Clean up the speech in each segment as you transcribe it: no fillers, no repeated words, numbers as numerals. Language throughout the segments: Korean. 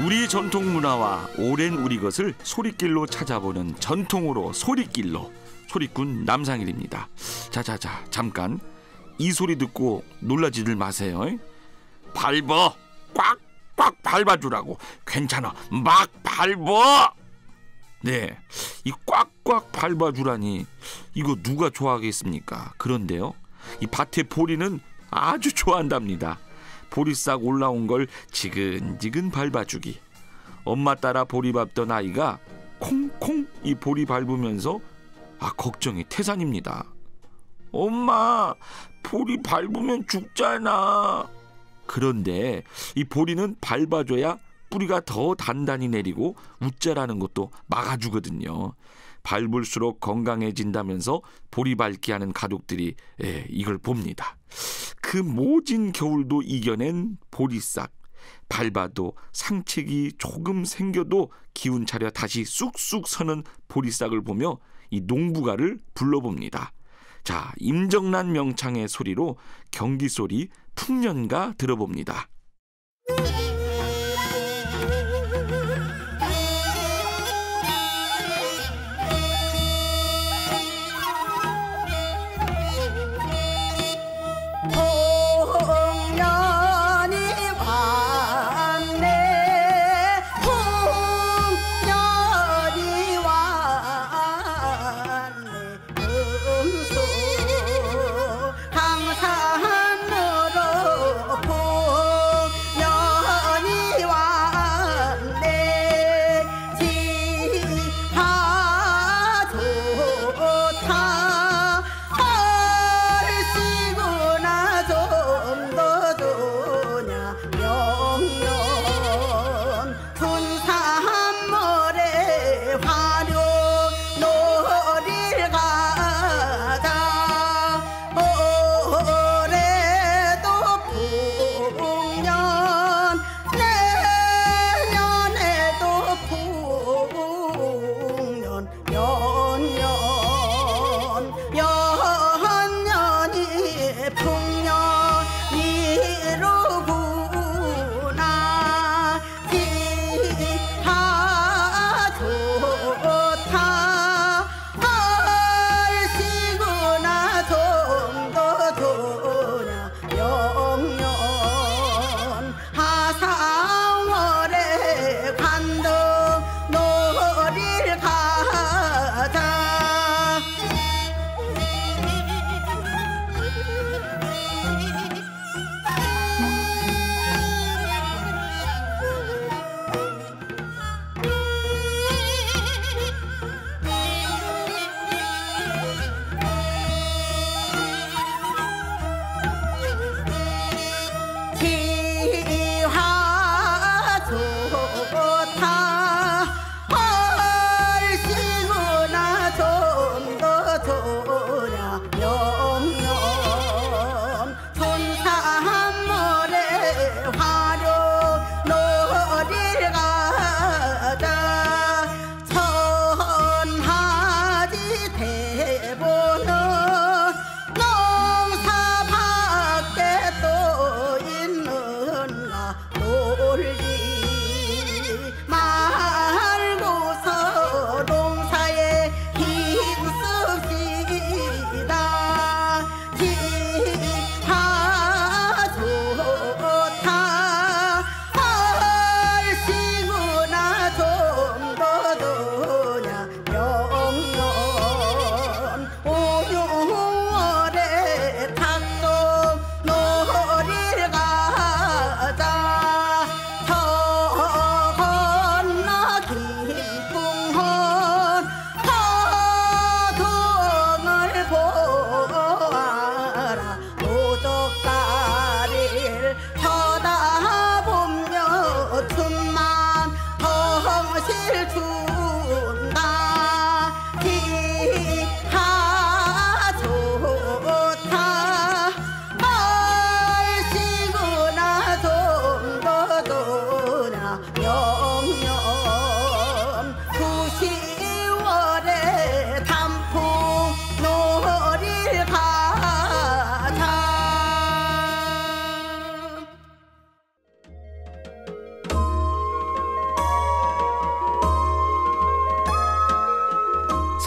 우리 전통 문화와 오랜 우리 것을 소리길로 찾아보는 전통으로 소리길로 소리꾼 남상일입니다. 자자자 잠깐 이 소리 듣고 놀라지들 마세요. 밟어 꽉꽉 밟아주라고. 괜찮아 막 밟어. 네, 이 꽉꽉 밟아주라니 이거 누가 좋아하겠습니까? 그런데요, 이 밭의 보리는 아주 좋아한답니다. 보리 싹 올라온 걸 지근지근 밟아주기. 엄마 따라 보리 밟던 아이가 콩콩 이 보리 밟으면서 걱정이 태산입니다. 엄마, 보리 밟으면 죽잖아. 그런데 이 보리는 밟아줘야 뿌리가 더 단단히 내리고 웃자라는 것도 막아주거든요. 밟을수록 건강해진다면서 보리 밟기 하는 가족들이 이걸 봅니다. 그 모진 겨울도 이겨낸 보리싹. 밟아도 상책이 조금 생겨도 기운 차려 다시 쑥쑥 서는 보리싹을 보며 이 농부가를 불러봅니다. 자, 임정란 명창의 소리로 경기소리 풍년가 들어봅니다.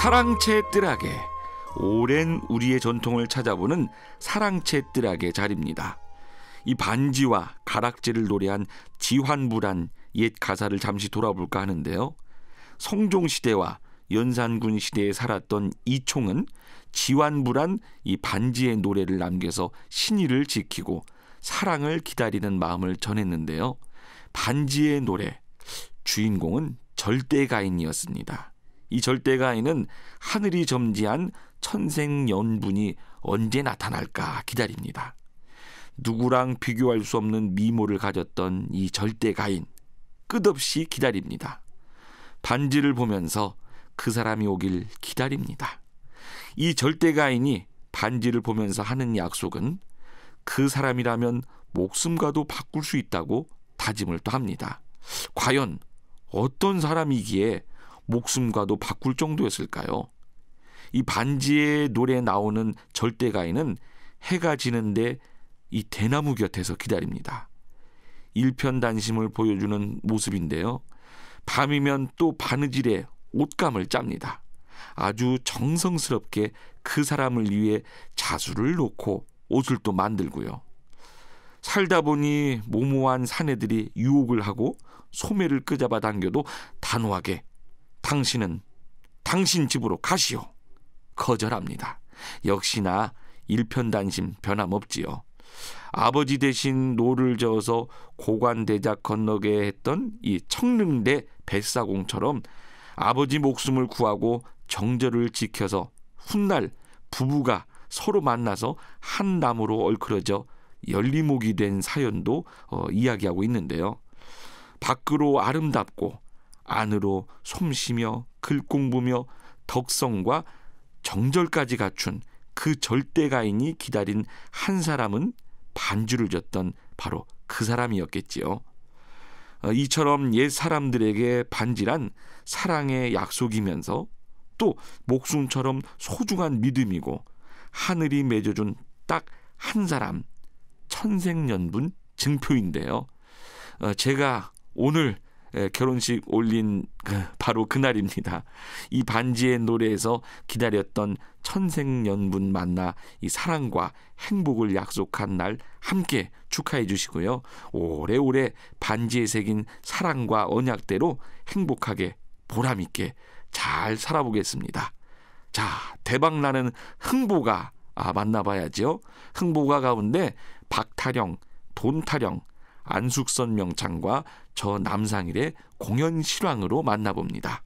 사랑채 뜰하게, 오랜 우리의 전통을 찾아보는 사랑채 뜰하게 자리입니다. 이 반지와 가락지를 노래한 지환불안 옛 가사를 잠시 돌아볼까 하는데요. 성종시대와 연산군 시대에 살았던 이총은 지환불안 이 반지의 노래를 남겨서 신의를 지키고 사랑을 기다리는 마음을 전했는데요. 반지의 노래, 주인공은 절대가인이었습니다. 이 절대가인은 하늘이 점지한 천생연분이 언제 나타날까 기다립니다. 누구랑 비교할 수 없는 미모를 가졌던 이 절대가인, 끝없이 기다립니다. 반지를 보면서 그 사람이 오길 기다립니다. 이 절대가인이 반지를 보면서 하는 약속은 그 사람이라면 목숨과도 바꿀 수 있다고 다짐을 또 합니다. 과연 어떤 사람이기에 목숨과도 바꿀 정도였을까요? 이 반지의 노래에 나오는 절대가인은 해가 지는데 이 대나무 곁에서 기다립니다. 일편단심을 보여주는 모습인데요. 밤이면 또 바느질에 옷감을 짭니다. 아주 정성스럽게 그 사람을 위해 자수를 놓고 옷을 또 만들고요. 살다 보니 모모한 사내들이 유혹을 하고 소매를 끄잡아 당겨도 단호하게 당신은 당신 집으로 가시오 거절합니다. 역시나 일편단심 변함없지요. 아버지 대신 노를 저어서 고관대작 건너게 했던 이 청릉대 뱃사공처럼 아버지 목숨을 구하고 정절을 지켜서 훗날 부부가 서로 만나서 한 나무로 얽혀져 열리목이 된 사연도 이야기하고 있는데요. 밖으로 아름답고 안으로 솜씨며 글공부며 덕성과 정절까지 갖춘 그 절대가인이 기다린 한 사람은 반주를 줬던 바로 그 사람이었겠지요. 이처럼 옛 사람들에게 반지란 사랑의 약속이면서 또 목숨처럼 소중한 믿음이고 하늘이 맺어준 딱 한 사람, 천생연분 증표인데요. 제가 오늘 결혼식 올린 바로 그날입니다. 이 반지의 노래에서 기다렸던 천생연분 만나 이 사랑과 행복을 약속한 날 함께 축하해 주시고요. 오래오래 반지에 새긴 사랑과 언약대로 행복하게 보람있게 잘 살아보겠습니다. 자, 대박나는 흥보가 만나봐야죠. 흥보가 가운데 박타령, 돈타령, 안숙선 명창과 저 남상일의 공연 실황으로 만나봅니다.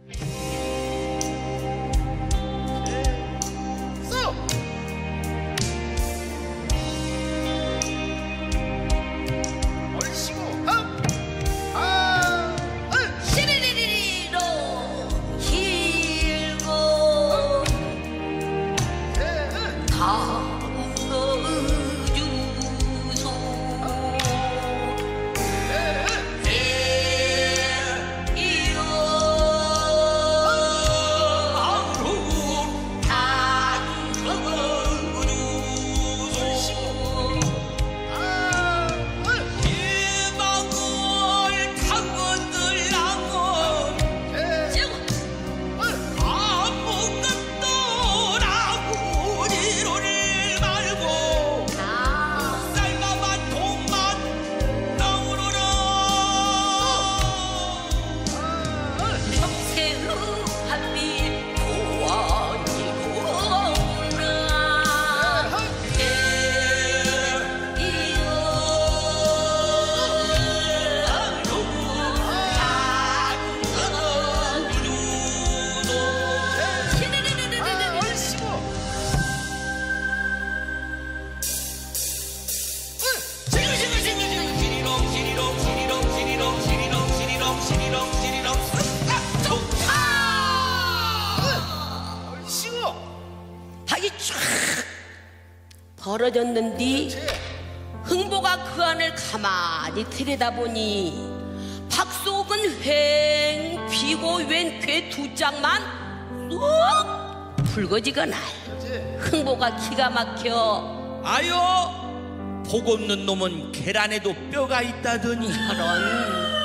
벌어졌는디 흥보가 그 안을 가만히 들여다보니 박속은 휑 비고 웬 괴 두 짝만 쏙 붉어지거나 흥보가 기가 막혀 아여 복 없는 놈은 계란에도 뼈가 있다더니 저런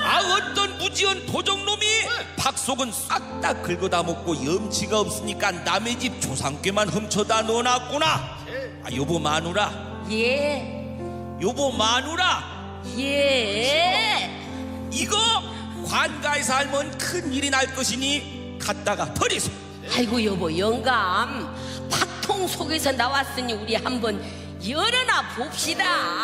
어떤 무지한 도적놈이 박속은 싹 다 긁어다 먹고 염치가 없으니까 남의 집 조상께만 훔쳐다 넣어놨구나. 여보 마누라. 예. 여보 마누라. 예. 이거 관가에서 알면 큰일이 날 것이니 갖다가 버리소. 아이고 여보 영감, 팥통 속에서 나왔으니 우리 한번 열어나 봅시다.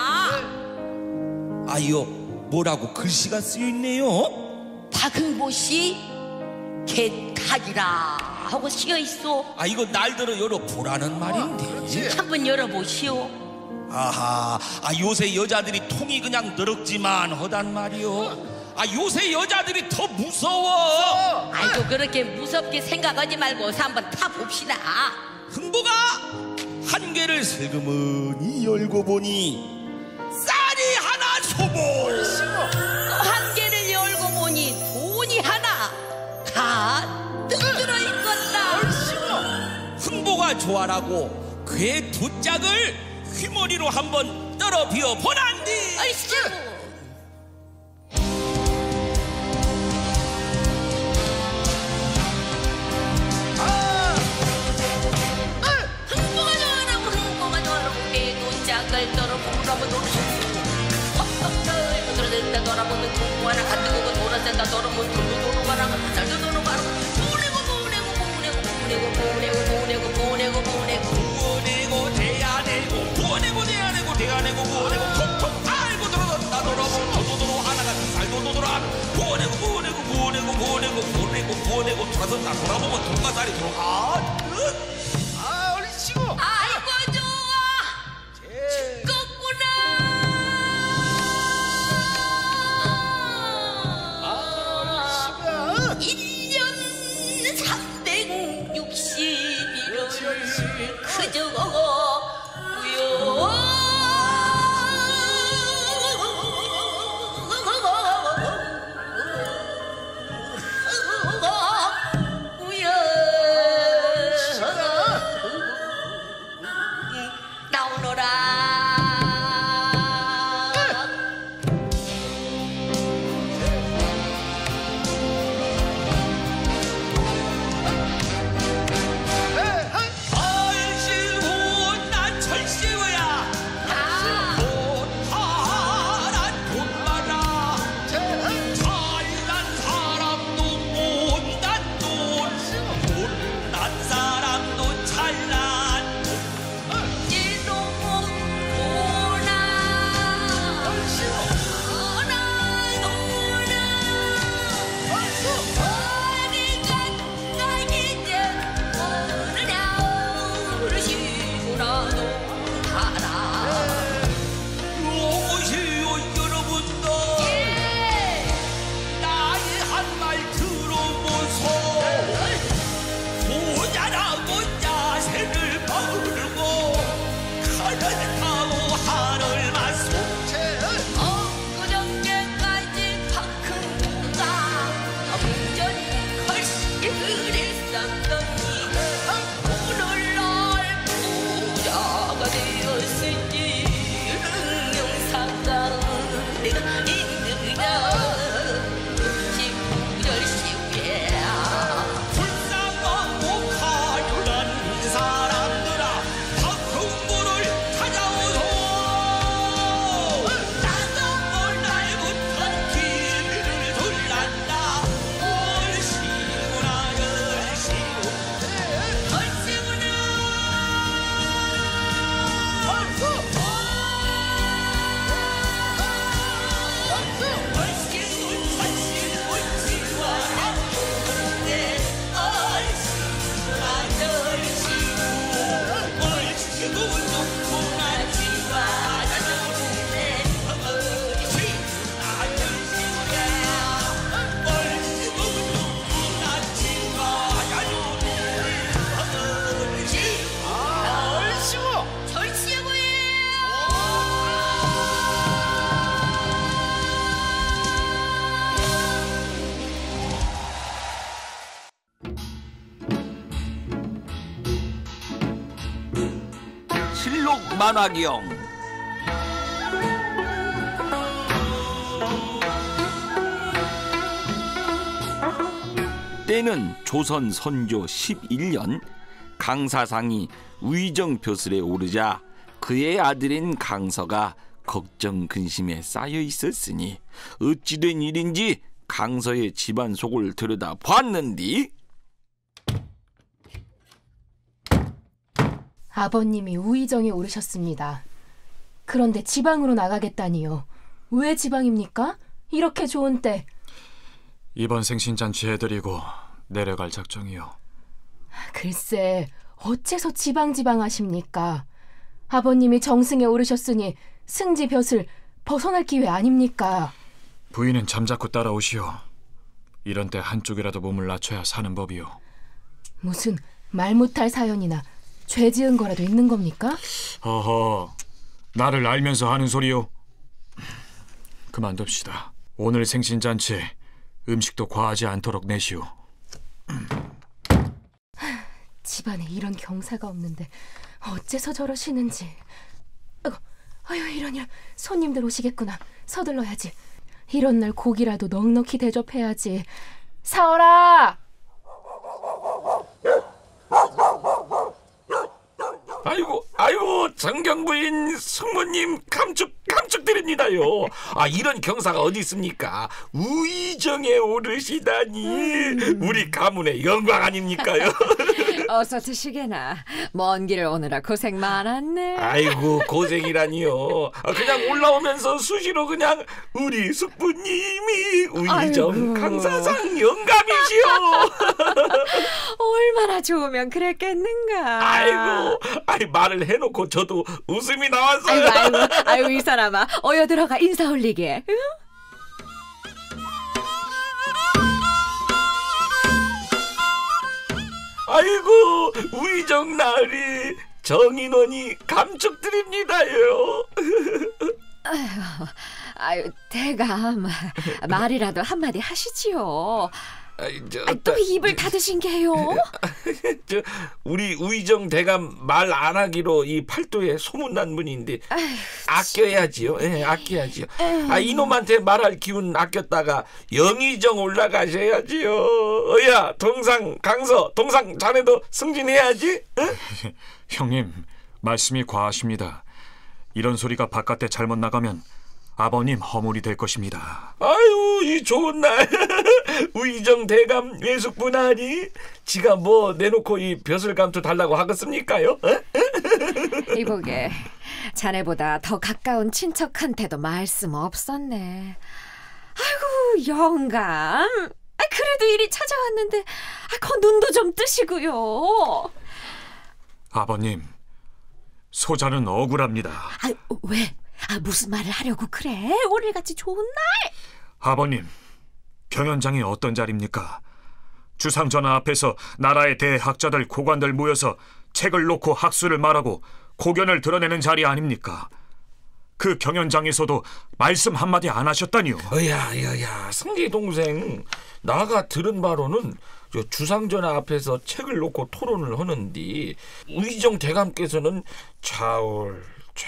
아이요, 뭐라고 글씨가 쓰여있네요. 박흥보씨 개탁이라 하고 쓰여있어. 이거 날들어 열어보라는 말인데. 한번 열어보시오. 아하, 요새 여자들이 통이 그냥 더럽지만 하단 말이요. 요새 여자들이 더 무서워. 아이고 그렇게 무섭게 생각하지 말고 어서 한번 타봅시다. 흥보가 한 개를 슬그머니 열고 보니 쌀이 하나 소몰. 또 한 개를 열고 보니 돈이 하나 가득 들어있겠다. 흥보가 좋아라고 괴 두 짝을 휘머리로 한번 떨어 비워 보란디. 아이씨. 흥보가 좋아라고 괴 두 짝을 떨어보라고 놀수고 들어댄다 돌아보면 공부 하나 가득 오고 돌아댄다 돌아보면 돌고 돌아가라 살도 돌아가라 보내고 대야내고 보내고 대야내고 대야내고 보내고 톡톡 알고 들어갔다 돌아보면 도도도로 하나가 살도 돌아가라 보내고 돌아섰다 돌아보면 돈가살이 들어가. 얼씨구. 아이고 좋아 죽겠구나. 1년 360일을 그저 만화경 때는 조선 선조 11년 강사상이 의정 벼슬에 오르자 그의 아들인 강서가 걱정 근심에 쌓여 있었으니 어찌된 일인지 강서의 집안 속을 들여다 봤는디 아버님이 우의정에 오르셨습니다. 그런데 지방으로 나가겠다니요. 왜 지방입니까? 이렇게 좋은 때. 이번 생신잔치 해드리고 내려갈 작정이요. 글쎄, 어째서 지방 하십니까? 아버님이 정승에 오르셨으니 승지 벼슬 벗어날 기회 아닙니까? 부인은 잠자코 따라오시오. 이런 때 한쪽이라도 몸을 낮춰야 사는 법이요. 무슨 말 못할 사연이나 죄 지은 거라도 있는 겁니까? 허허, 나를 알면서 하는 소리요. 그만둡시다. 오늘 생신잔치 음식도 과하지 않도록 내시오. 집안에 이런 경사가 없는데 어째서 저러시는지. 아유, 이런 손님들 오시겠구나. 서둘러야지. 이런 날 고기라도 넉넉히 대접해야지. 사월아! 아이고 정경부인 승모님 감축드립니다요. 이런 경사가 어디 있습니까? 우의정에 오르시다니 우리 가문의 영광 아닙니까요? 어서 드시게나. 먼 길을 오느라 고생 많았네. 아이고 고생이라니요. 그냥 올라오면서 수시로 그냥 우리 숙부님이 우의정 강사상 영감이시오. 얼마나 좋으면 그랬겠는가. 아이고 말을 해놓고 저도 웃음이 나왔어요. 아이고 이 사람아, 어여 들어가 인사 올리게. 응? 아이고 우의정 나으리 정인원이 감축드립니다요. 아유 대감, 말이라도 한마디 하시지요. 또 입을 닫으신 게요? 우리 우의정 대감 말 안 하기로 이 팔도에 소문난 분인데 아껴야지요. 아껴야지요. 이놈한테 말할 기운 아꼈다가 영의정 올라가셔야지요. 어야 동상 강서 동상 자네도 승진해야지. 응? 형님, 말씀이 과하십니다. 이런 소리가 바깥에 잘못 나가면 아버님 허물이 될 것입니다. 아유 이 좋은 날 우의정 대감 외숙부나니 지가 뭐 내놓고 이 벼슬감투 달라고 하겠습니까요? 이보게, 자네보다 더 가까운 친척한테도 말씀 없었네. 아이고 영감, 그래도 일이 찾아왔는데 그 눈도 좀 뜨시고요. 아버님, 소자는 억울합니다. 왜? 무슨 말을 하려고 그래? 오늘같이 좋은 날. 아버님, 경연장이 어떤 자리입니까? 주상전하 앞에서 나라의 대학자들 고관들 모여서 책을 놓고 학술을 말하고 고견을 드러내는 자리 아닙니까? 그 경연장에서도 말씀 한마디 안 하셨다니요. 야 승기 동생, 나가 들은 바로는 주상전하 앞에서 책을 놓고 토론을 하는디 우의정 대감께서는 차울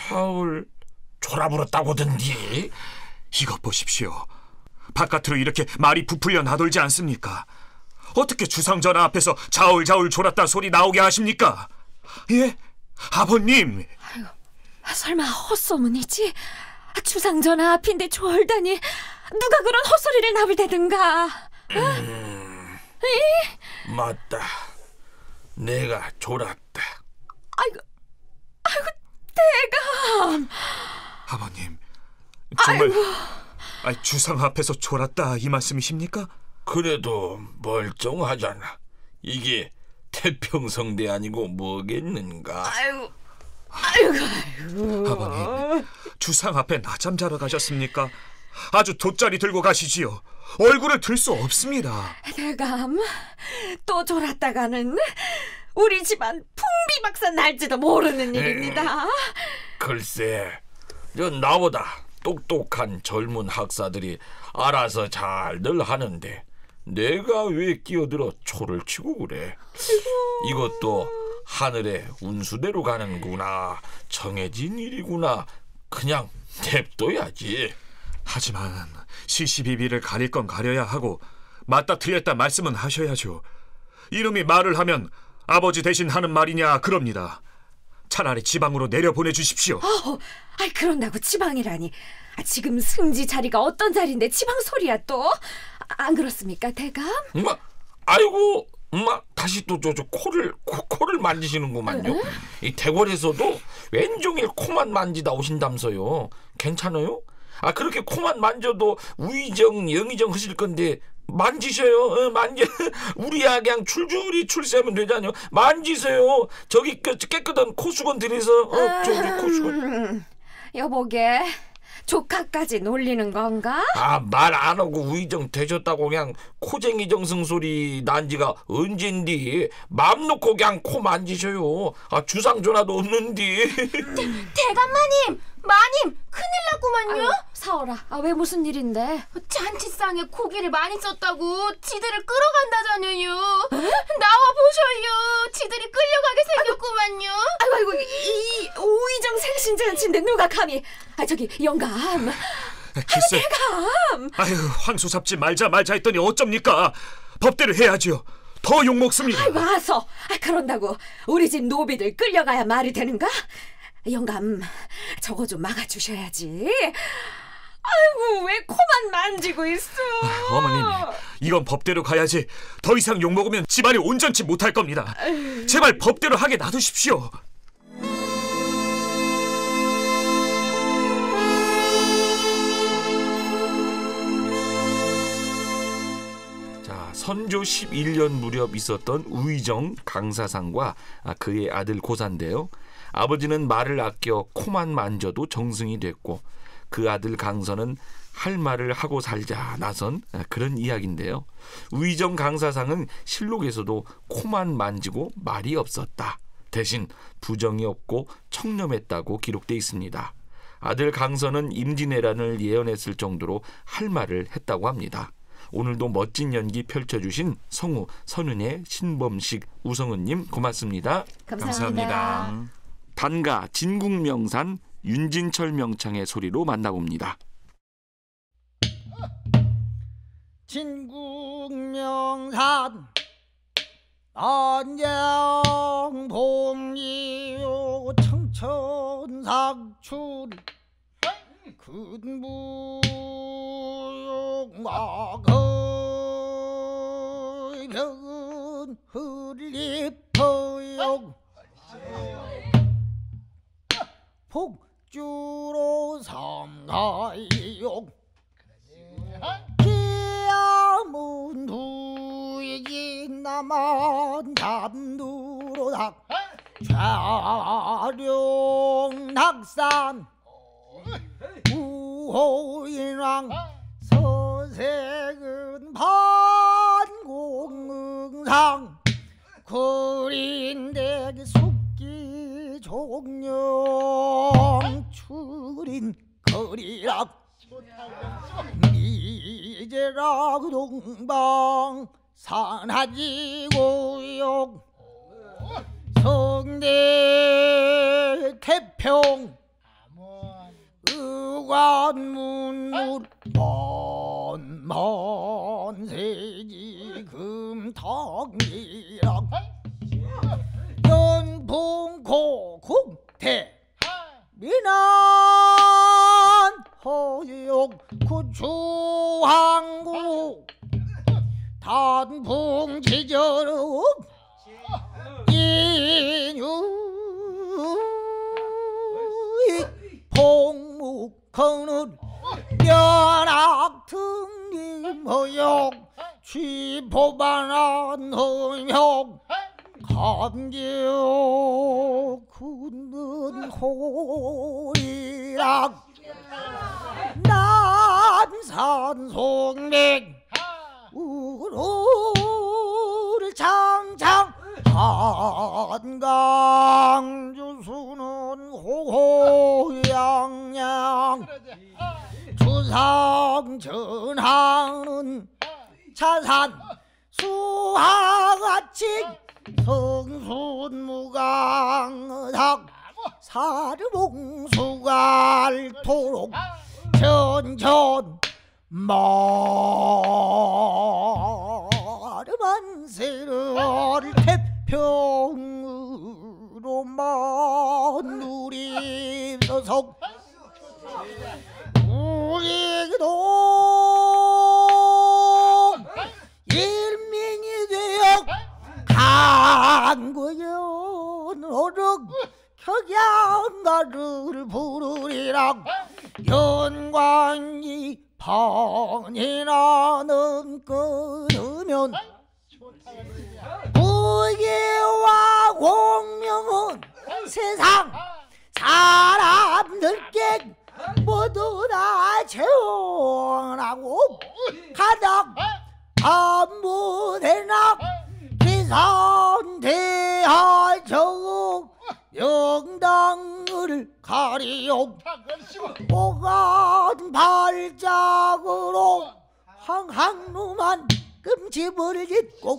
졸아불었다고던디. 이것 보십시오. 바깥으로 이렇게 말이 부풀려 나돌지 않습니까? 어떻게 주상전하 앞에서 자울자울 졸았다 소리 나오게 하십니까? 예? 아버님! 아이고, 설마 헛소문이지? 주상전하 앞인데 졸다니 누가 그런 헛소리를 나불대든가. 맞다, 내가 졸았다. 아이고 대감. 아버님, 정말 주상 앞에서 졸았다 이 말씀이십니까? 그래도 멀쩡하잖아. 이게 태평성대 아니고 뭐겠는가. 아버님, 주상 앞에 낮잠 자러 가셨습니까? 아주 돗자리 들고 가시지요. 얼굴을 들 수 없습니다. 대감, 또 졸았다가는 우리 집안 풍비박산 날지도 모르는 일입니다. 글쎄, 나보다 똑똑한 젊은 학사들이 알아서 잘들 하는데 내가 왜 끼어들어 초를 치고 그래. 이것도 하늘의 운수대로 가는구나, 정해진 일이구나, 그냥 냅둬야지. 하지만 시시비비를 가릴 건 가려야 하고 맞다 틀렸다 말씀은 하셔야죠. 이놈이 말을 하면 아버지 대신 하는 말이냐 그럽니다. 차라리 지방으로 내려보내 주십시오. 그런다고 지방이라니. 지금 승지 자리가 어떤 자리인데 지방 소리야 또? 안 그렇습니까, 대감? 엄마, 아이고, 엄마 다시 또 저 코를 만지시는구만요. 이 대궐에서도 왼종일 코만 만지다 오신다면서요. 괜찮아요? 그렇게 코만 만져도 우의정, 영의정 하실 건데 만지셔요. 만져. 우리야 그냥 줄줄이 출세하면 되잖아요. 만지세요. 저기 깨끗한 코수건 들여서 저기 코수건. 여보게, 조카까지 놀리는 건가? 말 안 하고 우의정 되셨다고 그냥 코쟁이 정승 소리 난 지가 언젠디. 맘 놓고 그냥 코 만지셔요. 주상 전화도 없는디. 대감마님, 마님, 큰일 났구만요. 사오라. 왜 무슨 일인데? 잔치상에 고기를 많이 썼다고 지들을 끌어간다잖아요. 나와 보셔요. 지들이 끌려가게 생겼구만요. 아이고, 이 오의정 생신잔치인데 누가 감히? 저기 영감. 글쎄, 대감. 황소 잡지 말자 했더니 어쩝니까? 법대로 해야지요. 더 욕먹습니다. 와서 그런다고 우리 집 노비들 끌려가야 말이 되는가? 영감, 저거 좀 막아주셔야지. 아이고, 왜 코만 만지고 있어? 어머님, 이건 법대로 가야지. 더 이상 욕먹으면 집안이 온전치 못할 겁니다. 제발 법대로 하게 놔두십시오. 선조 11년 무렵 있었던 우의정 강사상과 그의 아들 고사인데요. 아버지는 말을 아껴 코만 만져도 정승이 됐고 그 아들 강서는 할 말을 하고 살자 나선 그런 이야기인데요. 우의정 강사상은 실록에서도 코만 만지고 말이 없었다. 대신 부정이 없고 청렴했다고 기록돼 있습니다. 아들 강서는 임진왜란을 예언했을 정도로 할 말을 했다고 합니다. 오늘도 멋진 연기 펼쳐주신 성우, 선은의, 신범식, 우성은님 고맙습니다. 감사합니다. 단가 진국명산 윤진철 명창의 소리로 만나봅니다. 진국명산 안양봉리요 청천삭출 근무용마거의 벽은 흘리퍼요 복주로 삼가요 기암은 후이긴 남한 담두로 닭 좌룡 낙산 우호인왕 서색은 반공응상 그린대기 숙기 종령 출인 거리락 미제락 동방 산하지고용 성대 태평 의관문물 먼세지 금탕리락 연풍고 국태 미난 허역 구추항구 단풍 지저름 인유 폭묵하늘 벼락등림허역 취포반한 허역 감격 굳는 호리락 남산 송맥 우로를 장장 한강 주수는 호호양양 주상 전하는 차산 수하같이 성순무강덕 사르봉수갈토록 전전 만세를 태평으로만 우리 소속 우리도 일민이 되어 강구연 어륵 격양가를 부르리라. 연광이 번이나는 끊으면 무예와 공명은 세상 사람들께 모두 다 채워나고 가닥 아무데나 기산대하정 영당을 가리오. 오간 발작으로 항항루만 끔집을 짓고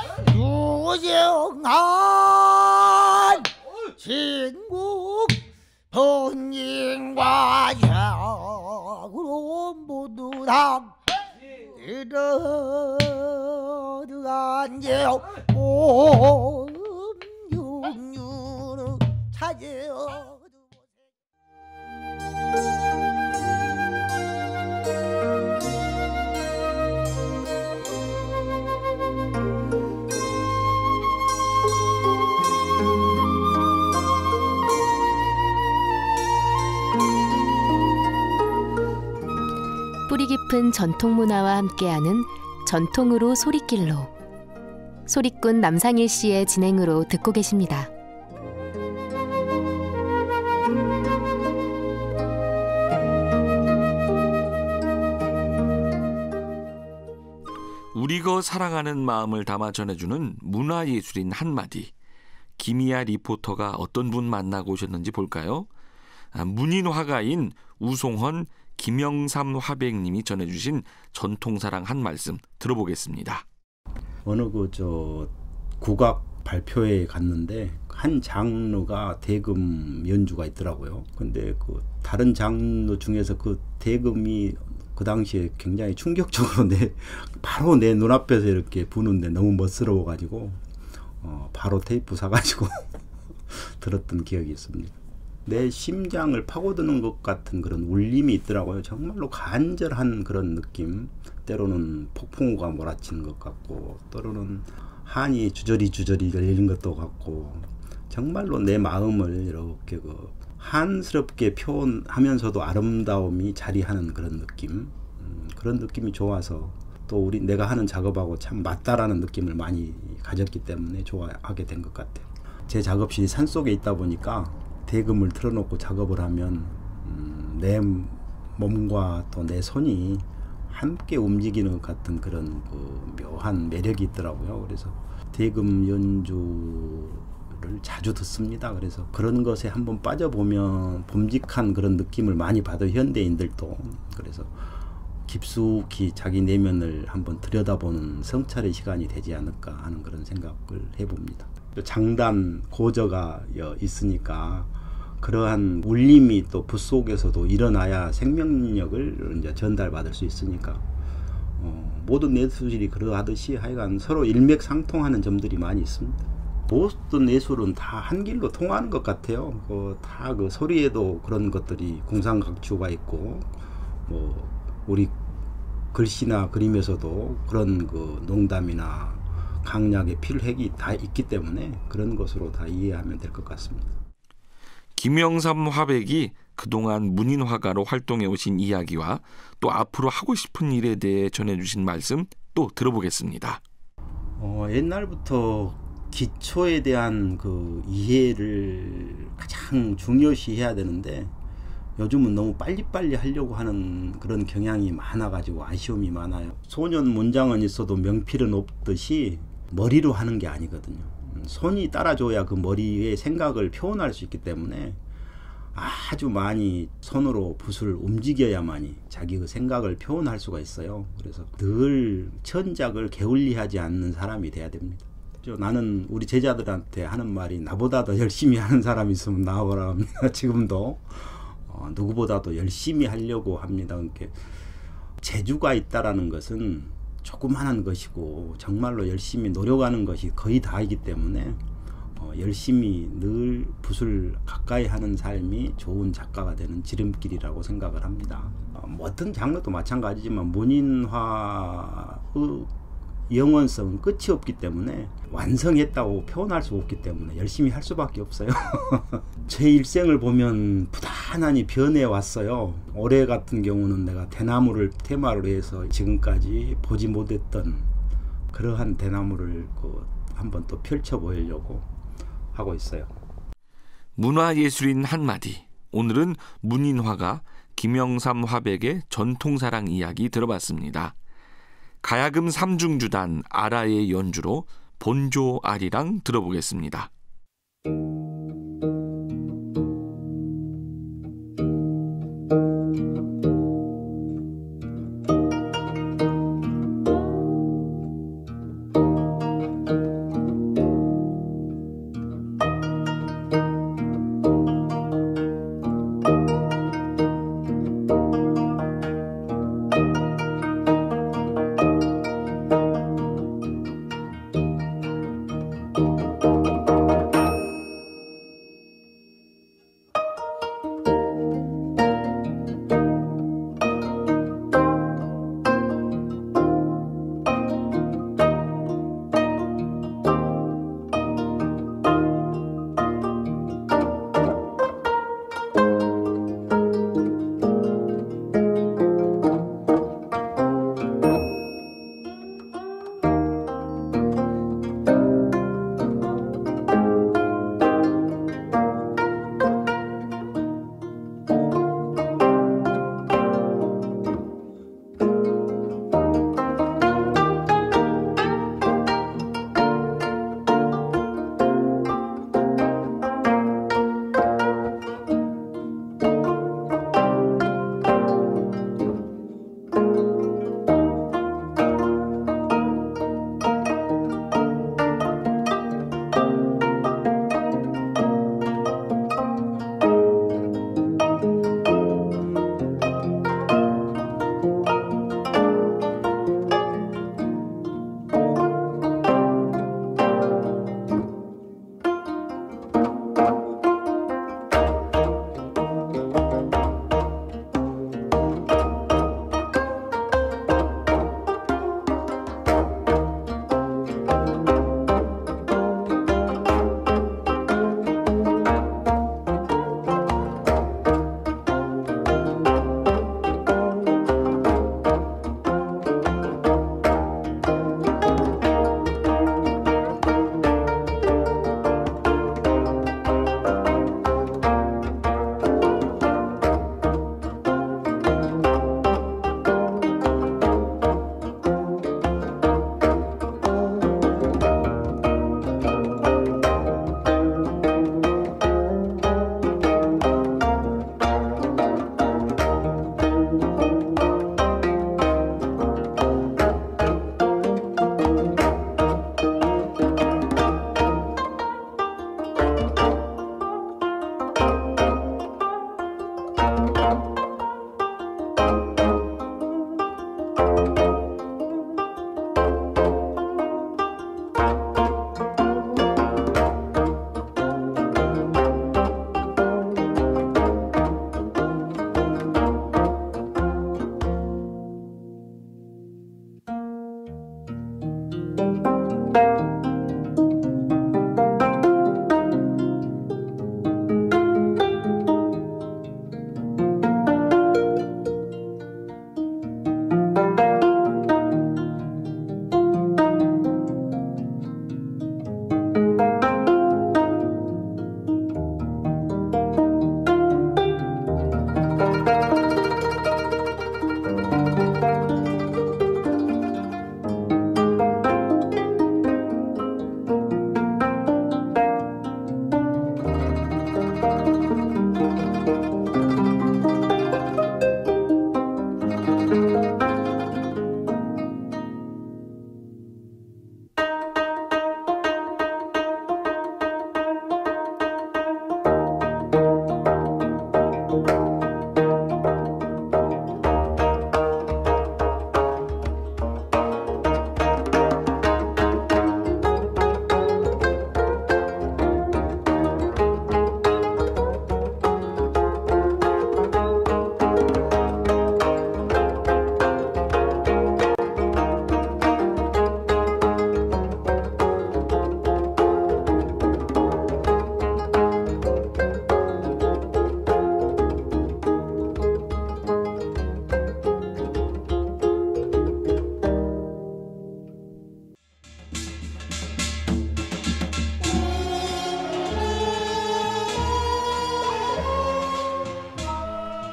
유정한 진국 본인과 약으로 모두 다 들어간 제요 옴육류는 찾아요. 뿌리 깊은 전통 문화와 함께하는 전통으로 소리길로, 소리꾼 남상일 씨의 진행으로 듣고 계십니다. 우리가 사랑하는 마음을 담아 전해주는 문화예술인 한마디. 김희아 리포터가 어떤 분 만나고 오셨는지 볼까요? 문인 화가인 우송헌 김영삼 화백님이 전해주신 전통사랑 한 말씀 들어보겠습니다. 어느 국악 발표회에 갔는데 한 장르가 대금 연주가 있더라고요. 근데 그 다른 장르 중에서 그 대금이 그 당시에 굉장히 충격적으로 바로 내 눈앞에서 이렇게 부는데 너무 멋스러워가지고 바로 테이프 사가지고 들었던 기억이 있습니다. 내 심장을 파고드는 것 같은 그런 울림이 있더라고요. 정말로 간절한 그런 느낌. 때로는 폭풍우가 몰아치는 것 같고, 때로는 한이 주저리 열리는 것도 같고, 정말로 내 마음을 이렇게 한스럽게 표현하면서도 아름다움이 자리하는 그런 느낌. 그런 느낌이 좋아서 또 내가 하는 작업하고 참 맞다라는 느낌을 많이 가졌기 때문에 좋아하게 된 것 같아요. 제 작업실이 산속에 있다 보니까 대금을 틀어놓고 작업을 하면 내 몸과 또 내 손이 함께 움직이는 것 같은 그런 묘한 매력이 있더라고요. 그래서 대금 연주를 자주 듣습니다. 그래서 그런 것에 한번 빠져보면 봄직한 그런 느낌을 많이 받아요. 현대인들도. 그래서 깊숙이 자기 내면을 한번 들여다보는 성찰의 시간이 되지 않을까 하는 그런 생각을 해봅니다. 장단, 고저가 있으니까 그러한 울림이 또 붓 속에서도 일어나야 생명력을 이제 전달받을 수 있으니까 모든 예술이 그러하듯이 하여간 서로 일맥상통하는 점들이 많이 있습니다. 모든 예술은 다 한 길로 통하는 것 같아요. 다 그 소리에도 그런 것들이 공상각주가 있고, 우리 글씨나 그림에서도 그런 농담이나 강약의 필획이 다 있기 때문에 그런 것으로 다 이해하면 될 것 같습니다. 김영삼 화백이 그동안 문인 화가로 활동해 오신 이야기와 또 앞으로 하고 싶은 일에 대해 전해주신 말씀 또 들어보겠습니다. 옛날부터 기초에 대한 그 이해를 가장 중요시 해야 되는데 요즘은 너무 빨리빨리 하려고 하는 그런 경향이 많아가지고 아쉬움이 많아요. 소년 문장은 있어도 명필은 없듯이 머리로 하는 게 아니거든요. 손이 따라줘야 그 머리의 생각을 표현할 수 있기 때문에 아주 많이 손으로 붓을 움직여야만이 자기 그 생각을 표현할 수가 있어요. 그래서 늘 천작을 게을리하지 않는 사람이 돼야 됩니다. 나는 우리 제자들한테 하는 말이 나보다 더 열심히 하는 사람이 있으면 나오라 합니다. 지금도 누구보다도 열심히 하려고 합니다. 재주가 있다라는 것은 조그마한 것이고 정말로 열심히 노력하는 것이 거의 다이기 때문에 열심히 늘 붓을 가까이 하는 삶이 좋은 작가가 되는 지름길이라고 생각을 합니다. 어떤 장르도 마찬가지지만 문인화의 영원성은 끝이 없기 때문에 완성했다고 표현할 수 없기 때문에 열심히 할 수밖에 없어요. 제 일생을 보면 부단하니 변해왔어요. 올해 같은 경우는 내가 대나무를 테마로 해서 지금까지 보지 못했던 그러한 대나무를 한번 또 펼쳐보려고 하고 있어요. 문화예술인 한마디. 오늘은 문인화가 김영삼 화백의 전통사랑 이야기 들어봤습니다. 가야금 3중주단 아라의 연주로 본조 아리랑 들어보겠습니다.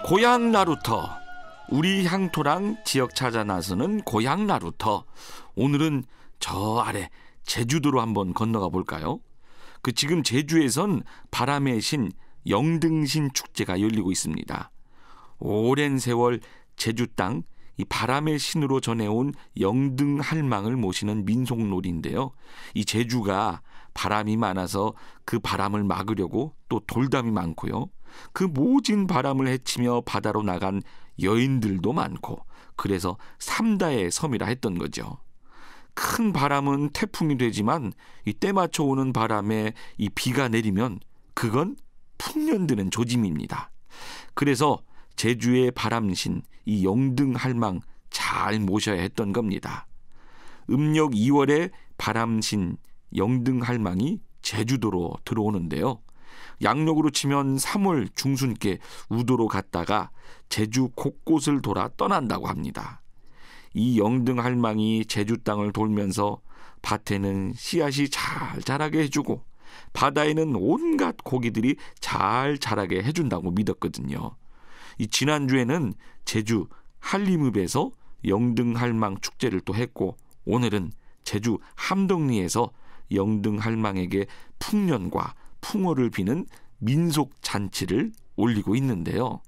고향 나루터, 우리 향토랑 지역 찾아 나서는 고향 나루터. 오늘은 저 아래 제주도로 한번 건너가 볼까요? 지금 제주에선 바람의 신 영등신 축제가 열리고 있습니다. 오랜 세월 제주 땅 이 바람의 신으로 전해온 영등할망을 모시는 민속놀이인데요. 이 제주가 바람이 많아서 그 바람을 막으려고 또 돌담이 많고요. 그 모진 바람을 헤치며 바다로 나간 여인들도 많고, 그래서 삼다의 섬이라 했던 거죠. 큰 바람은 태풍이 되지만 이 때 맞춰 오는 바람에 이 비가 내리면 그건 풍년드는 조짐입니다. 그래서 제주의 바람신 이 영등할망 잘 모셔야 했던 겁니다. 음력 2월에 바람신 영등할망이 제주도로 들어오는데요. 양력으로 치면 3월 중순께 우도로 갔다가 제주 곳곳을 돌아 떠난다고 합니다. 이 영등할망이 제주 땅을 돌면서 밭에는 씨앗이 잘 자라게 해주고 바다에는 온갖 고기들이 잘 자라게 해준다고 믿었거든요. 이 지난주에는 제주 한림읍에서 영등할망 축제를 또 했고, 오늘은 제주 함덕리에서 영등할망에게 풍년과 풍어를 비는 민속잔치를 올리고 있는데요.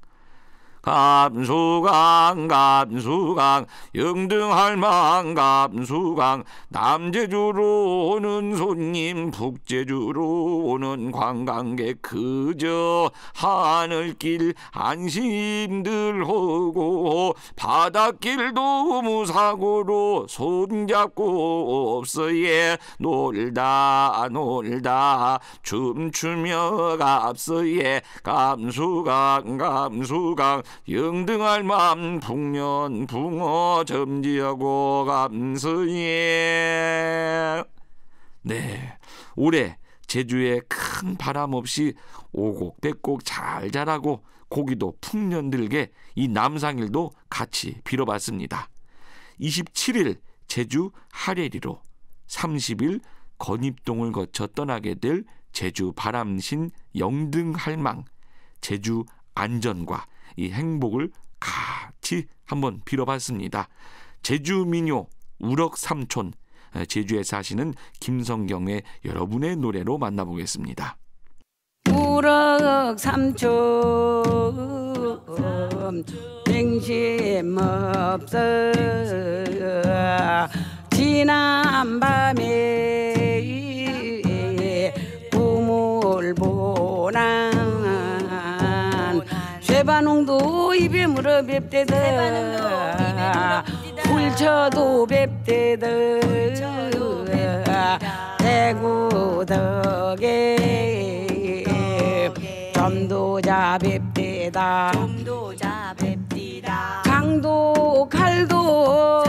감수강 감수강 영등할망 감수강, 남제주로 오는 손님 북제주로 오는 관광객 그저 하늘길 안심들 하고 바닷길도 무사고로 손잡고 없어예 놀다 놀다 춤추며 갑서예 감수강 감수강 영등할망 풍년 풍어 점지하고 감서예. 네, 올해 제주에 큰 바람 없이 오곡백곡 잘 자라고 고기도 풍년들게 이 남상일도 같이 빌어봤습니다. 27일 제주 하례리로, 30일 건입동을 거쳐 떠나게 될 제주 바람신 영등할망, 제주 안전과 이 행복을 같이 한번 빌어봤습니다. 제주 민요 우럭삼촌, 제주에 사시는 김성경의 여러분의 노래로 만나보겠습니다. 우럭삼촌 맹심 없어 지난 밤에 꿈을 보나 쇠반웅도 입에 물어 뵙대다 굴쳐도 뵙대다 대구 덕에 점도자 뵙대다 강도 칼도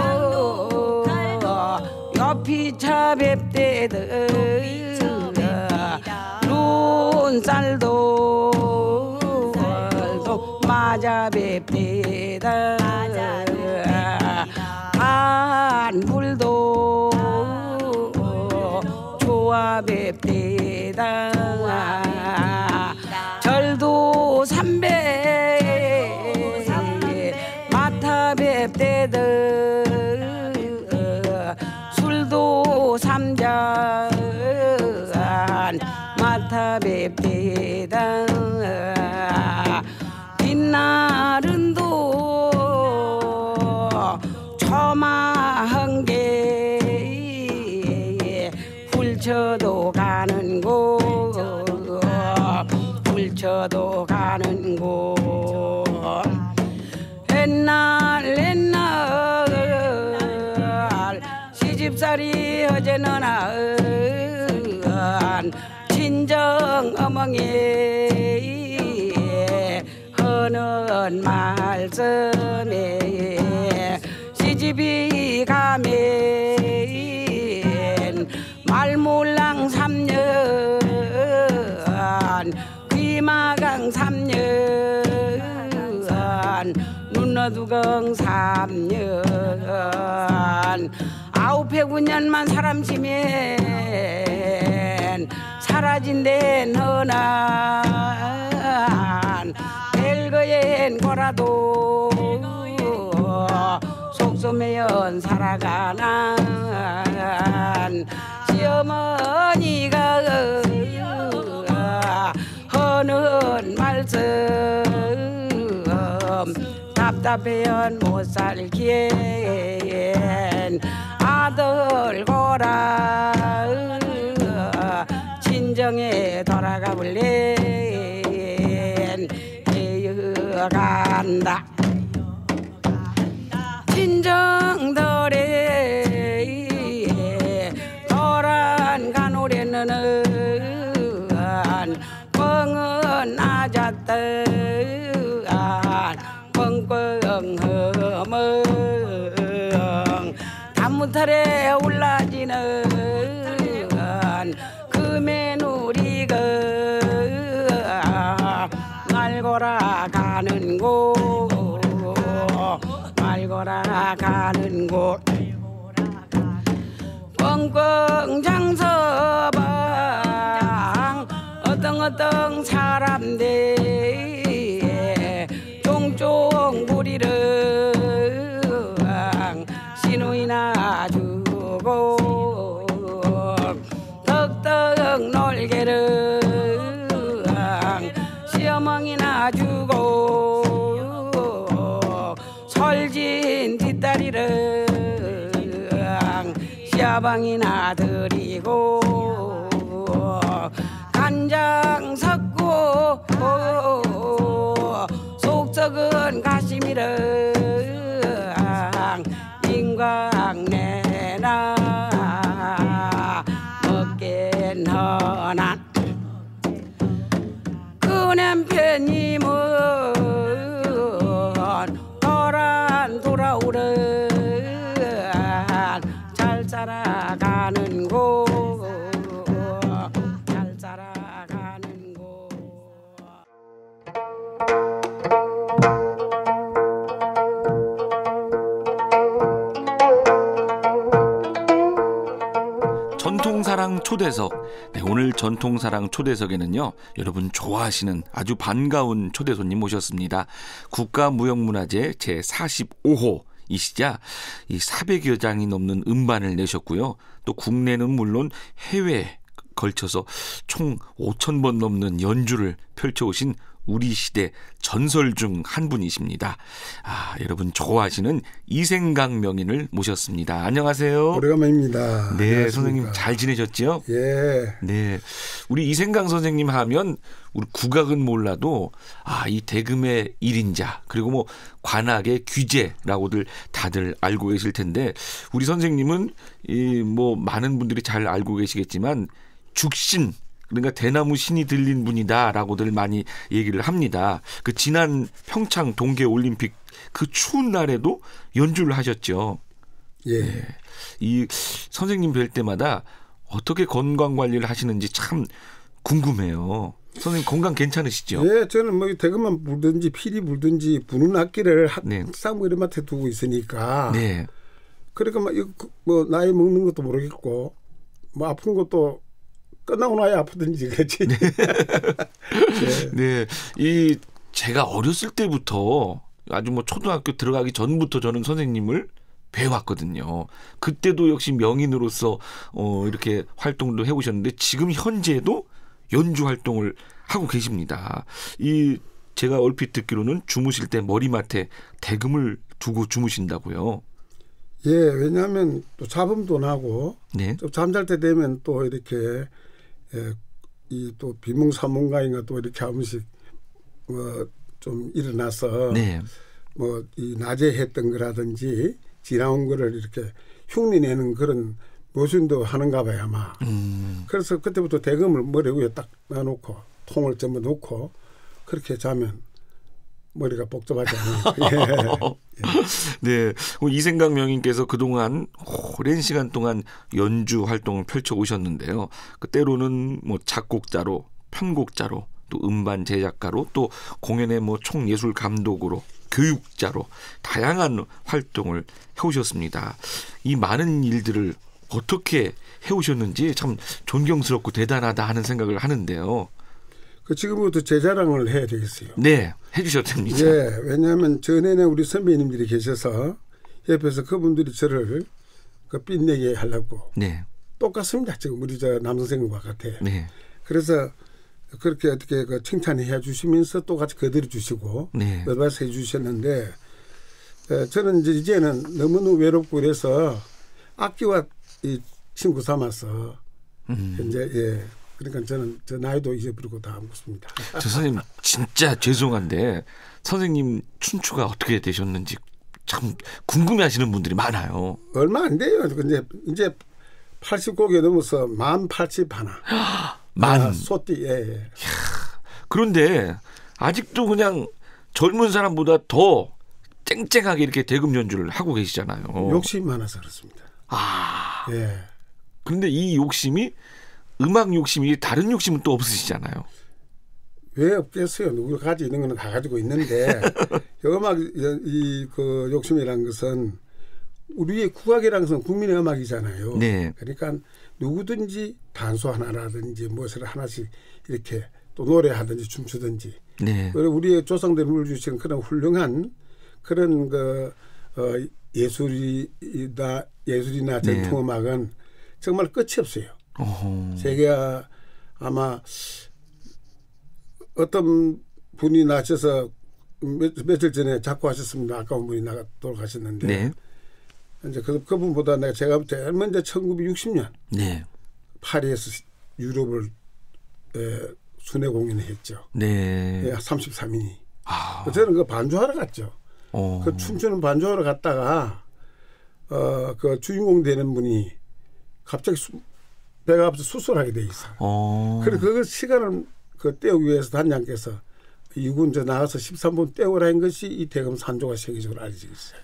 옆이차 뵙대다 눈살도 맞아 뵙대다 한불도 좋아 뵙대다 절도 삼배 맡아 뵙대다 술도 삼잔 맡아 뵙대다 빛나른도 처마한 게 훌쳐도 가는 곳 훌쳐도 가는 곳 옛날 시집살이 어제는 친정 어멍에 하는 말씀에 시집이 가면 말몰랑 3년 귀마강 3년 눈어두강 3년 900년만 사람 치면 사라진대 너난 별거 여행 거라도 속소매연 살아가난 시어머니가 하는 말씀 답답해연 못 살기엔 아들 거라 친정에 돌아가 볼래 간다 친정들에 돌아간 가노래는 뻥은 아잣들 뻥뻥 허멍 단무털에 올라지는 금에누리가 말거라 가는 곳 말거라 가는 곳 뻥뻥 장서방 어떤 사람들 종종 부리를 시누이나 주고 덕덕 놀게를 시어멍이나 주고 설진 뒷다리를 시아방이나 드리고 간장 섞고 속 썩은 가시미를 인광내나 먹긴 허난 그 남편님은 돌아오는 잘 살아가는 곳 잘 살아가는 곳 전통사랑 초대석. 네, 오늘 전통사랑 초대석에는요, 여러분 좋아하시는 아주 반가운 초대 손님 모셨습니다. 국가무형문화재 제45호 이시자 이 400여 장이 넘는 음반을 내셨고요. 또 국내는 물론 해외에 걸쳐서 총 5,000번 넘는 연주를 펼쳐오신 우리 시대 전설 중 한 분이십니다. 여러분 좋아하시는 이생강 명인을 모셨습니다. 안녕하세요. 오래간만입니다. 네, 안녕하십니까. 선생님 잘 지내셨죠? 예. 네, 우리 이생강 선생님 하면 우리 국악은 몰라도 이 대금의 1인자 그리고 뭐 관악의 귀재라고들 다들 알고 계실 텐데 우리 선생님은 이 뭐 많은 분들이 잘 알고 계시겠지만 죽신 그러니까 대나무 신이 들린 분이다라고들 많이 얘기를 합니다. 그 지난 평창 동계올림픽 그 추운 날에도 연주를 하셨죠. 예. 네. 이 선생님 뵐 때마다 어떻게 건강 관리를 하시는지 참 궁금해요. 선생님 건강 괜찮으시죠? 예, 저는 뭐 대금만 불든지 피리 불든지 부는 악기를 항상 뭐 이런 맛에 두고 있으니까. 네. 그러니까 뭐 나이 먹는 것도 모르겠고 뭐 아픈 것도 끝나고 나야 아프든지 그렇지. 네. 네. 이 제가 어렸을 때부터 아주 뭐 초등학교 들어가기 전부터 저는 선생님을 배워왔거든요. 그때도 역시 명인으로서 이렇게 활동도 해오셨는데 지금 현재도 연주 활동을 하고 계십니다. 이 제가 얼핏 듣기로는 주무실 때 머리맡에 대금을 두고 주무신다고요. 예, 왜냐하면 또 잡음도 나고 네. 또 잠잘 때 되면 또 이렇게 이 또 비몽사몽가인가 또 이렇게 한 번씩 좀 일어나서 네. 뭐 이 낮에 했던 거라든지 지나온 거를 이렇게 흉내내는 그런 모순도 하는가 봐요 아마. 그래서 그때부터 대금을 머리 위에 딱 놔놓고 통을 전부 놓고 그렇게 자면 머리가 복잡하지 않아요. 네, 이생강 명인께서 그동안 오랜 시간 동안 연주 활동을 펼쳐 오셨는데요. 그 때로는 뭐 작곡자로, 편곡자로, 또 음반 제작가로, 또 공연의 뭐 총예술 감독으로, 교육자로 다양한 활동을 해오셨습니다. 이 많은 일들을 어떻게 해오셨는지 참 존경스럽고 대단하다 하는 생각을 하는데요. 그 지금부터 제 자랑을 해야 되겠어요. 네, 해주셔도 됩니다. 예, 왜냐하면 전에는 우리 선배님들이 계셔서 옆에서 그분들이 저를 그 빛내게 하려고 네. 똑같습니다. 지금 우리 저 남선생과 같아. 네. 그래서 그렇게 어떻게 그 칭찬해 주시면서 똑같이 거들어 주시고 네. 어드바이스 해 주셨는데 저는 이제는 너무너무 외롭고 그래서 악기와 이 친구 삼아서 현재 예. 그러니까 저는 저 나이도 잊어버리고 다 묻습니다. 저 선생님 진짜 죄송한데 선생님 춘추가 어떻게 되셨는지 참 궁금해하시는 분들이 많아요. 얼마 안 돼요. 근데 이제 80곡에 넘어서 1080 하나. 만. 소띠. 예. 그런데 아직도 그냥 젊은 사람보다 더 쨍쨍하게 이렇게 대금 연주를 하고 계시잖아요. 욕심이 많아서 그렇습니다. 예. 그런데 이 욕심이 음악 욕심이 다른 욕심은 또 없으시잖아요. 왜 없겠어요? 누구가 가지고 있는 거는 다 가지고 있는데 음악 그 욕심이라는 것은 우리의 국악이라는 것은 국민의 음악이잖아요. 네. 그러니까 누구든지 단소 하나라든지 무엇을 하나씩 이렇게 또 노래하든지 춤추든지 네. 우리의 조상들이 물려주신 그런 훌륭한 그런 그 예술이나 전통음악은 정말 끝이 없어요. 제가 아마 어떤 분이 나셔서 며칠 전에 작곡하셨습니다. 아까운 분이 돌아가셨는데 네. 이제 그분보다 제가 제일 먼저 1960년 네. 파리에서 유럽을 순회 공연을 했죠. 네. 33인이. 저는 그 반주하러 갔죠. 그 춤추는 반주하러 갔다가 그 주인공 되는 분이 갑자기 배가 아파서 수술하게 돼 있어요. 그래서 그 시간을 때우기 위해서 단장께서 이군 저 나가서 13분 때우라는 것이 이 대금 산조가 세계적으로 알려져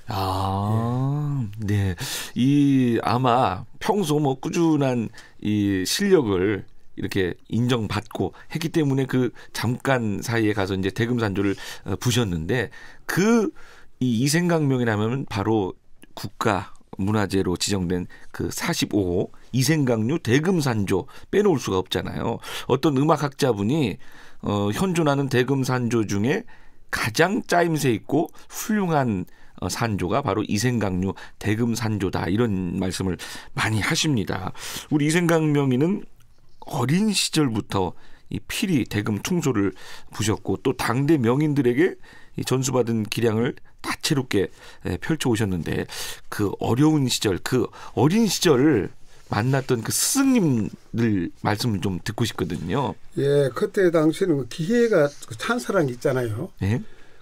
있어요. 네. 이 아마 평소 뭐 꾸준한 이 실력을 이렇게 인정받고 했기 때문에 그 잠깐 사이에 가서 이제 대금 산조를 부셨는데 그 이 이생강명이라면 바로 국가 문화재로 지정된 그 45호 이생강류 대금산조 빼놓을 수가 없잖아요. 어떤 음악학자분이 현존하는 대금산조 중에 가장 짜임새 있고 훌륭한 산조가 바로 이생강류 대금산조다 이런 말씀을 많이 하십니다. 우리 이생강명이는 어린 시절부터 이 피리 대금 퉁소를 부셨고 또 당대 명인들에게 이 전수받은 기량을 다채롭게 펼쳐오셨는데 그 어려운 시절, 그 어린 시절을 만났던 그 스승님들 말씀을 좀 듣고 싶거든요. 예, 그때 당시는 기회가 찬사랑 있잖아요. 네.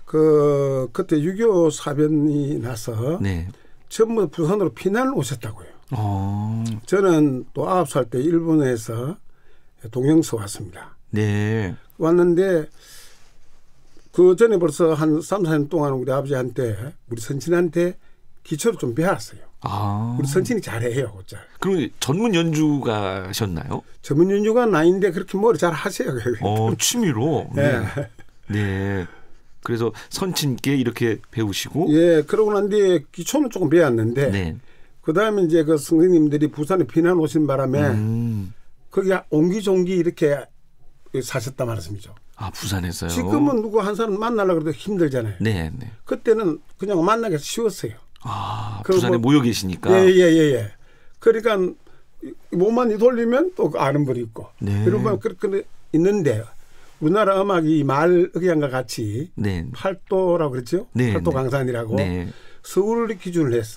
그때 6.25 사변이 나서 네. 전부 부산으로 피난을 오셨다고요. 저는 또 9살 때 일본에서 동영서 왔습니다. 네. 왔는데 그 전에 벌써 한 3, 4년 동안 우리 아버지한테 우리 선친한테 기초를 좀 배웠어요. 우리 선친이 잘해요. 그럼 전문 연주가 하셨나요? 전문 연주가 아닌데 그렇게 머리 잘 하세요. 취미로. 네. 네. 그래서 선친께 이렇게 배우시고. 예, 그러고 난 뒤에 기초는 조금 배웠는데 네. 그다음에 이제 그 선생님들이 부산에 피난 오신 바람에 거기 옹기종기 이렇게 사셨단 말씀이죠. 부산에서요? 지금은 누구 한 사람 만나려고 해도 힘들잖아요. 네, 네. 그때는 그냥 만나기 쉬웠어요. 부산에 모여 계시니까. 예. 그러니까 몸만 돌리면 또 아는 분이 있고. 네. 이런 분 그렇게 있는데 우리나라 음악이 말 의향과 같이 네. 팔도라고 그랬죠. 네, 팔도 네. 강산이라고. 네. 서울 기준을 했어.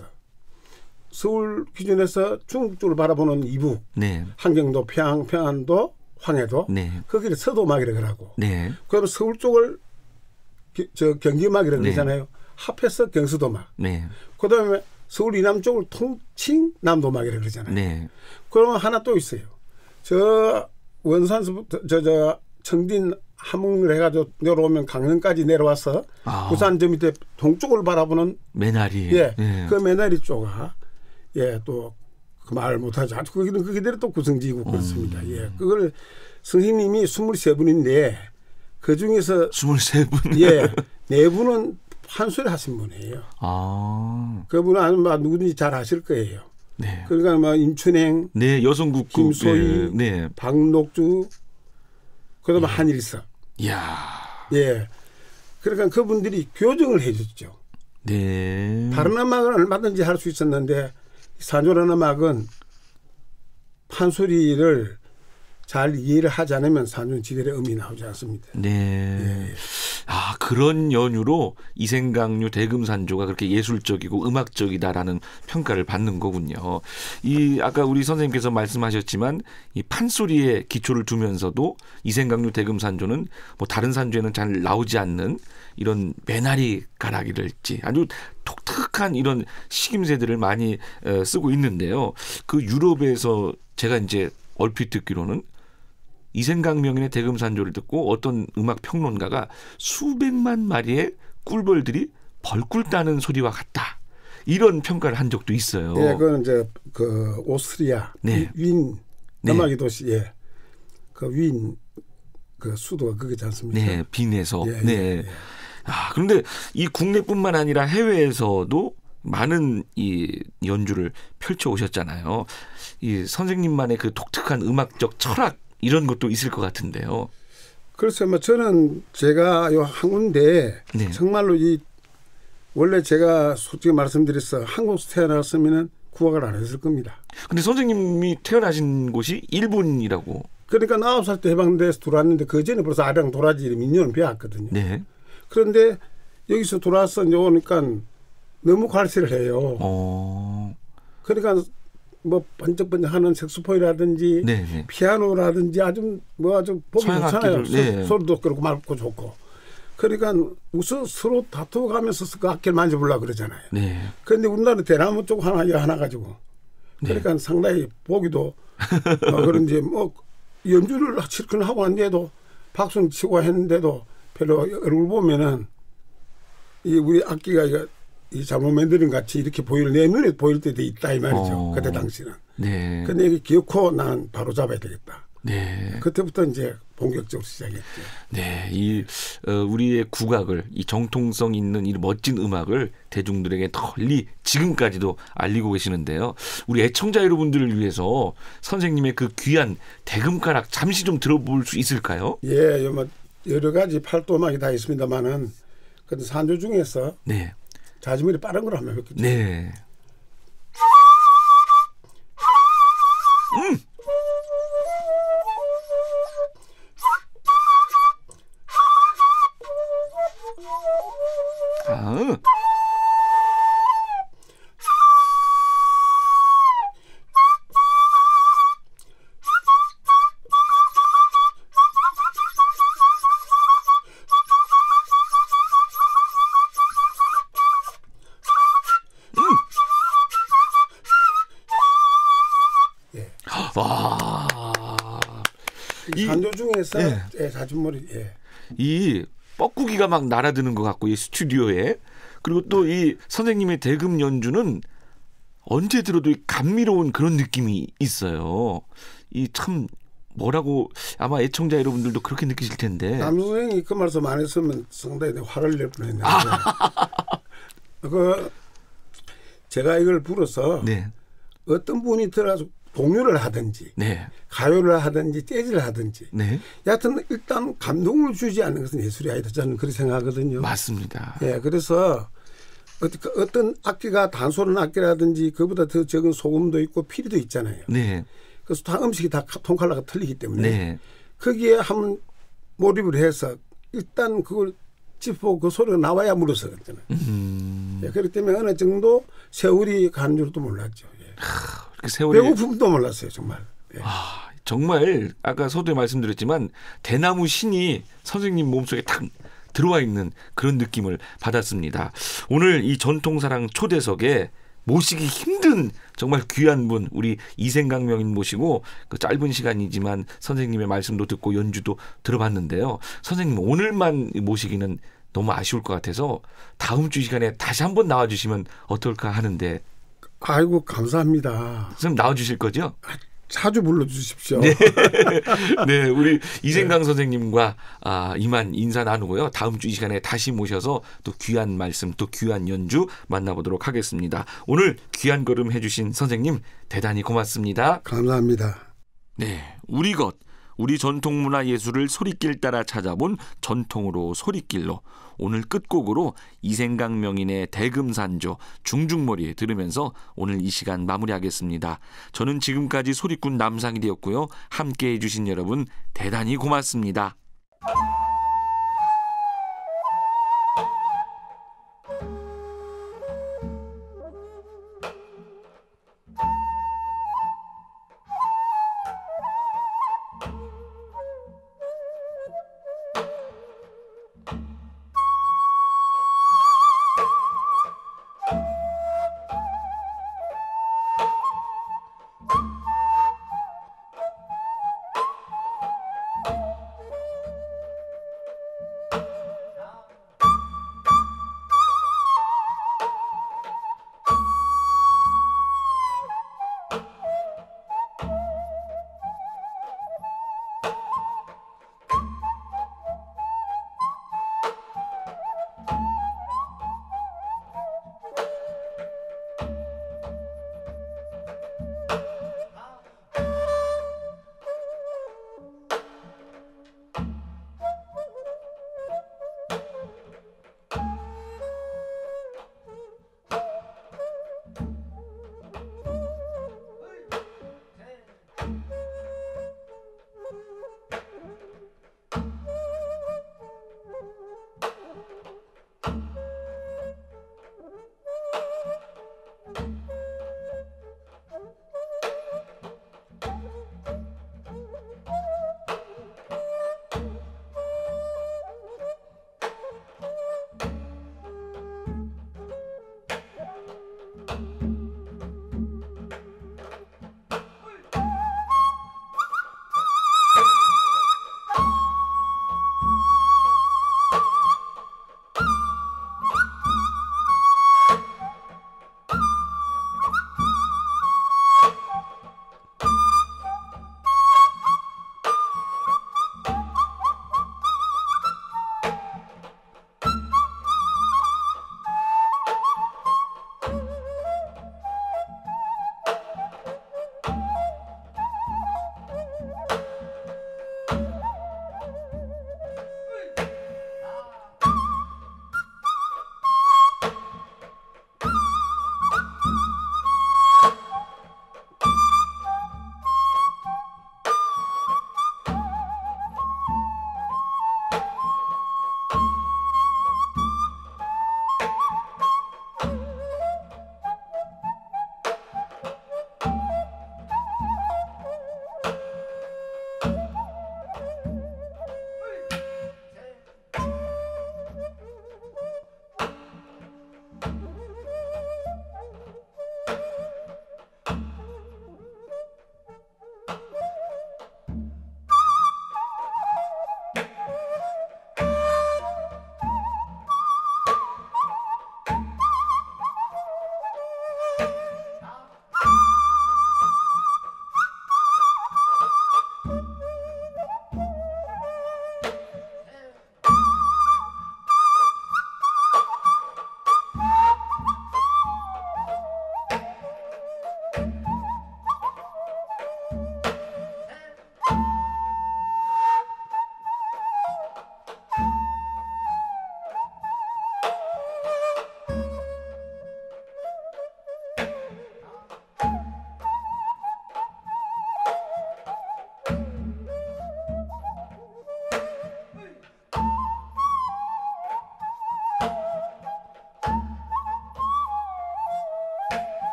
서울 기준에서 중국 쪽을 바라보는 이북, 네. 한경도, 평안도, 황해도, 네. 거기를 서도음악이라고 그러고. 네. 그러면 서울 쪽을 경기음악이라고 네. 그러잖아요. 합해서 경수도음악. 네. 그다음에 서울 이남 쪽을 통칭 남도음악이라고 그러잖아요. 네. 그러면 하나 또 있어요. 저 원산서부터 저 청진 함흥을 해가지고 내려오면 강릉까지 내려와서 부산 저 밑에 동쪽을 바라보는 매나리. 예, 그 매나리 쪽아 또 그 말 못하죠. 거기는 그대로 또 구성지이고 그렇습니다. 예, 그걸 선생님이 23분인데 그 중에서 23분. 예, 4분은 판소리 하신 분이에요. 그분은 아마 누구든지 잘 아실 거예요. 네. 그러니까 뭐 임춘행, 네, 여성국국, 김소희, 네. 박녹주, 그다음에 한일서. 이야. 예. 그러니까 그분들이 교정을 해줬죠. 네. 다른 음악은 얼마든지 할 수 있었는데 산조라는 음악은 판소리를 잘 이해를 하지 않으면 산조는 지대로 음이 나오지 않습니다. 네. 예. 아, 그런 연유로 이생각류 대금산조가 그렇게 예술적이고 음악적이다라는 평가를 받는 거군요. 이 아까 우리 선생님께서 말씀하셨지만 이 판소리에 기초를 두면서도 이생각류 대금산조는 뭐 다른 산조에는 잘 나오지 않는 이런 매나리 가락이랄지 아주 독특한 이런 식임새들을 많이 쓰고 있는데요. 그 유럽에서 제가 이제 얼핏 듣기로는 이생각명인의 대금산조를 듣고 어떤 음악 평론가가 수백만 마리의 꿀벌들이 벌꿀 따는 소리와 같다. 이런 평가를 한 적도 있어요. 예, 그건 이제 그 오스트리아 네. 윈 네. 남아기 도시에 그 윈 그 수도가 그거지 않습니까? 네, 빈에서. 예, 네. 예, 예. 아, 그런데 이 국내뿐만 아니라 해외에서도 많은 이 연주를 펼쳐 오셨잖아요. 이 선생님만의 그 독특한 음악적 철학 이런 것도 있을 것 같은데요. 그래서 뭐 저는 제가 요 한 군데 네. 정말로 이 원래 제가 솔직히 말씀드렸어 한국에서 태어났으면은 국악을 안 했을 겁니다. 근데 선생님이 태어나신 곳이 일본이라고. 그러니까 9살 때 해방돼서 들어왔는데 그 전에 벌써 아령 도라지 민요는 배웠거든요. 네. 그런데 여기서 들어와서 이제 오니까 너무 갈세를 해요. 그러니까 뭐 번쩍번쩍하는 색소폰이라든지 네. 피아노라든지 아주 보기 좋잖아요. 네. 소리도 그렇고 맑고 좋고. 그러니까 우선 서로 다투어가면서 그 악기를 만져보려고 그러잖아요. 네. 그런데 우리나라는 대나무 쪽 하나 가지고. 그러니까 네. 상당히 보기도 그런지 뭐 연주를 실컷 하고 왔는데도 박수는 치고 했는데도 별로 얼굴 보면은 이 우리 악기가 이 잘못 만드는 같이 이렇게 내 눈에 보일 때도 있다 이 말이죠. 그때 당시는. 네. 근데 이게 기어코 나는 바로 잡아야 되겠다. 네. 그때부터 이제 본격적으로 시작했죠. 네, 우리의 국악을 이 정통성 있는 이 멋진 음악을 대중들에게 널리 지금까지도 알리고 계시는데요. 우리 애청자 여러분들을 위해서 선생님의 그 귀한 대금가락 잠시 좀 들어볼 수 있을까요? 예, 뭐 여러 가지 팔도 음악이 다 있습니다만은 근데 산조 중에서 네. 자지머리 빠른 걸 한번 해볼게요. 네. 아. 와. 산조 중에서 예. 예, 자주머리 예. 이 뻐꾸기가 막 날아드는 것 같고 이 스튜디오에 그리고 또 이 선생님의 대금 연주는 언제 들어도 감미로운 그런 느낌이 있어요. 이 참 뭐라고 아마 애청자 여러분들도 그렇게 느끼실 텐데. 남 선생이 그 말씀 안 했으면 상당히 화를 낼 뻔했는데 그 제가 이걸 불어서 네. 어떤 분이 들어가서 동요를 하든지 네. 가요를 하든지 재즈를 하든지 네. 여하튼 일단 감동을 주지 않는 것은 예술이 아니다. 저는 그렇게 생각하거든요. 맞습니다. 예, 그래서 어떤 악기가 단소른 악기라든지 그보다 더 적은 소금도 있고 피리도 있잖아요. 네. 그래서 다 음식이 다 톤칼라가 틀리기 때문에 네. 거기에 한번 몰입을 해서 일단 그걸 짚고 그 소리가 나와야 물어서 그랬잖아요. 예, 그렇기 때문에 어느 정도 세월이 가는 줄도 몰랐죠. 예. 세월이 배고픔도 몰랐어요, 정말. 예. 정말 아까 서두에 말씀드렸지만 대나무 신이 선생님 몸속에 딱 들어와 있는 그런 느낌을 받았습니다. 오늘 이 전통사랑 초대석에 모시기 힘든 정말 귀한 분 우리 이생각명인 모시고 그 짧은 시간이지만 선생님의 말씀도 듣고 연주도 들어봤는데요. 선생님 오늘만 모시기는 너무 아쉬울 것 같아서 다음 주 시간에 다시 한번 나와주시면 어떨까 하는데. 아이고 감사합니다. 선생님 나와주실 거죠? 자주 불러주십시오. 네, 네 우리 이생강 선생님과 이만 인사 나누고요. 다음 주 이 시간에 다시 모셔서 또 귀한 말씀, 또 귀한 연주 만나보도록 하겠습니다. 오늘 귀한 걸음 해주신 선생님 대단히 고맙습니다. 감사합니다. 네, 우리 것 우리 전통문화 예술을 소리길 따라 찾아본 전통으로 소리길로 오늘 끝곡으로 이생각 명인의 대금산조 중중머리 들으면서 오늘 이 시간 마무리하겠습니다. 저는 지금까지 소리꾼 남상일이었고요. 함께해 주신 여러분 대단히 고맙습니다.